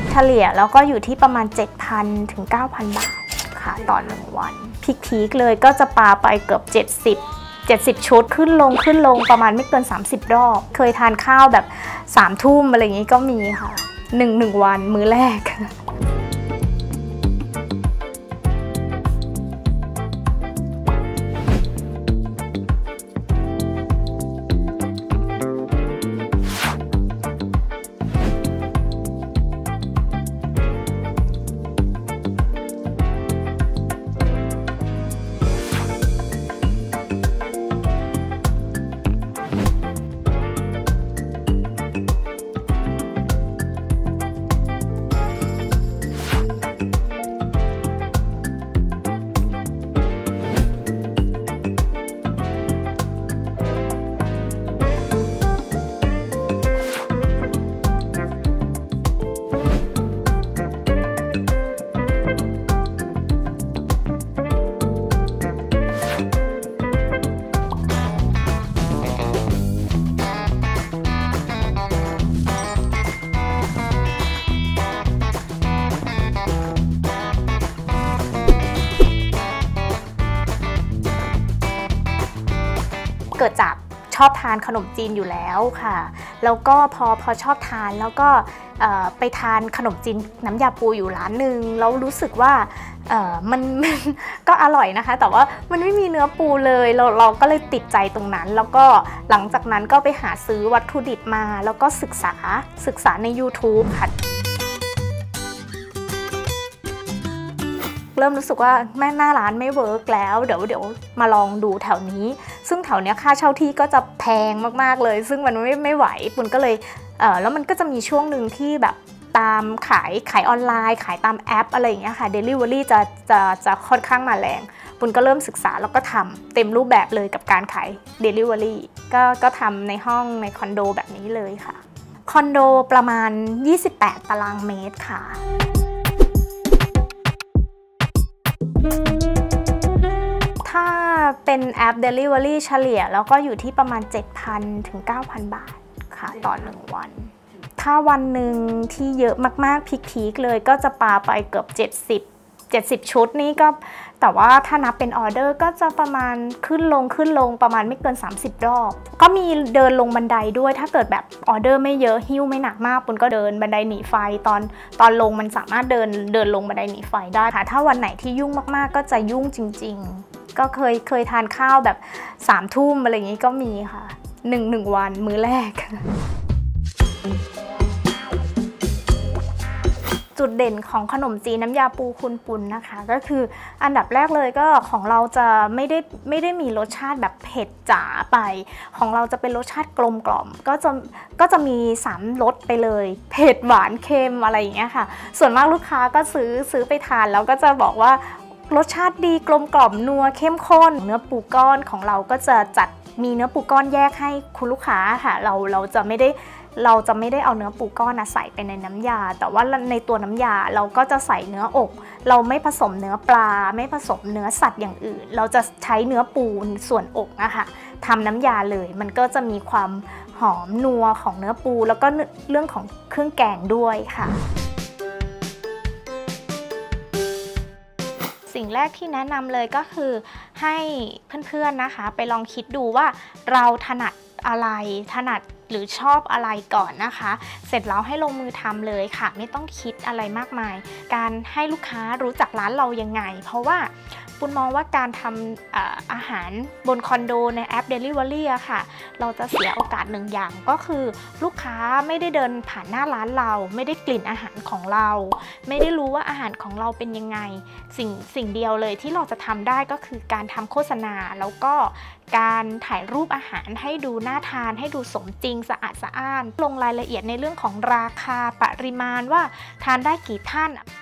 เฉลี่ยแล้วก็อยู่ที่ประมาณ 7,000 ถึง 9,000 บาทค่ะต่อ1วันพีคเลยก็จะปาไปเกือบ70 ชุดขึ้นลงประมาณไม่เกิน30 รอบเคยทานข้าวแบบ3 ทุ่มอะไรอย่างนี้ก็มีค่ะ1 วันมื้อแรกเกิดจากชอบทานขนมจีนอยู่แล้วค่ะแล้วก็พอชอบทานแล้วก็ไปทานขนมจีนน้ำยาปูอยู่ร้านหนึ่งแล้วรู้สึกว่ามันก็อร่อยนะคะแต่ว่ามันไม่มีเนื้อปูเลยเราก็เลยติดใจตรงนั้นแล้วก็หลังจากนั้นก็ไปหาซื้อวัตถุดิบมาแล้วก็ศึกษาใน YouTube ค่ะเริ่มรู้สึกว่าแม่หน้าร้านไม่เวิร์กแล้วเดี๋ยวมาลองดูแถวนี้ซึ่งแถวเนี้ยค่าเช่าที่ก็จะแพงมากๆเลยซึ่งมันไม่ไหวปุณก็เลยแล้วมันก็จะมีช่วงหนึ่งที่แบบตามขายออนไลน์ขายตามแอปอะไรอย่างเงี้ยค่ะ Delivery จะค่อนข้างมาแรงปุณก็เริ่มศึกษาแล้วก็ทำเต็มรูปแบบเลยกับการขาย Delivery ก็ทำในห้องในคอนโดแบบนี้เลยค่ะคอนโดประมาณ28 ตารางเมตรค่ะถ้าเป็นแอป Delivery เฉลี่ยแล้วก็อยู่ที่ประมาณ 7,000 ถึง 9,000 บาทค่ะต่อ1วันถ้าวันหนึ่งที่เยอะมากๆพีคเลยก็จะปาไปเกือบ70 ชุดนี่ก็แต่ว่าถ้านับเป็นออเดอร์ก็จะประมาณขึ้นลงประมาณไม่เกิน30 รอบก็มีเดินลงบันไดด้วยถ้าเกิดแบบออเดอร์ไม่เยอะหิ้วไม่หนักมากปุณก็เดินบันไดหนีไฟตอนลงมันสามารถเดินลงบันไดหนีไฟได้ค่ะถ้าวันไหนที่ยุ่งมากๆก็จะยุ่งจริงๆก็เคยทานข้าวแบบ3 ทุ่มอะไรอย่างนี้ก็มีค่ะ1 วันมื้อแรกจุดเด่นของขนมจีนน้ำยาปูคุณปุณนะคะก็คืออันดับแรกเลยก็ของเราจะไม่ได้มีรสชาติแบบเผ็ดจ๋าไปของเราจะเป็นรสชาติกลมกล่อมก็จะมี3 รสไปเลยเผ็ดหวานเค็มอะไรอย่างเงี้ยค่ะส่วนมากลูกค้าก็ซื้อไปทานแล้วก็จะบอกว่ารสชาติดีกลมกล่อมนัวเข้มข้นเนื้อปูก้อนของเราก็จะจัดมีเนื้อปูก้อนแยกให้คุณลูกค้าค่ะเราจะไม่ได้เอาเนื้อปูก้อนใส่ไปในน้ำยาแต่ว่าในตัวน้ำยาเราก็จะใส่เนื้ออกเราไม่ผสมเนื้อปลาไม่ผสมเนื้อสัตว์อย่างอื่นเราจะใช้เนื้อปูส่วนอกนะคะทำน้ำยาเลยมันก็จะมีความหอมนัวของเนื้อปูแล้วก็เรื่องของเครื่องแกงด้วยค่ะสิ่งแรกที่แนะนำเลยก็คือให้เพื่อนๆนะคะไปลองคิดดูว่าเราถนัดอะไรหรือชอบอะไรก่อนนะคะเสร็จแล้วให้ลงมือทำเลยค่ะไม่ต้องคิดอะไรมากมายการให้ลูกค้ารู้จักร้านเรายังไงเพราะว่าปุณมองว่าการทำอาหารบนคอนโดในแอป Delivery อะค่ะเราจะเสียโอกาสหนึ่งอย่างก็คือลูกค้าไม่ได้เดินผ่านหน้าร้านเราไม่ได้กลิ่นอาหารของเราไม่ได้รู้ว่าอาหารของเราเป็นยังไงสิ่งเดียวเลยที่เราจะทำได้ก็คือการทำโฆษณาแล้วก็การถ่ายรูปอาหารให้ดูน่าทานให้ดูสมจริงสะอาดสะอ้านลงรายละเอียดในเรื่องของราคาปริมาณว่าทานได้กี่ท่าน